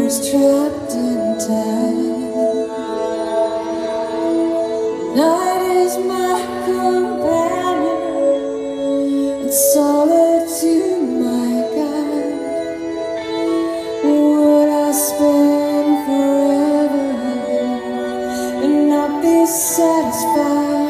was trapped in time. Night is my companion and solitude my guide. Would I spend forever and not be satisfied?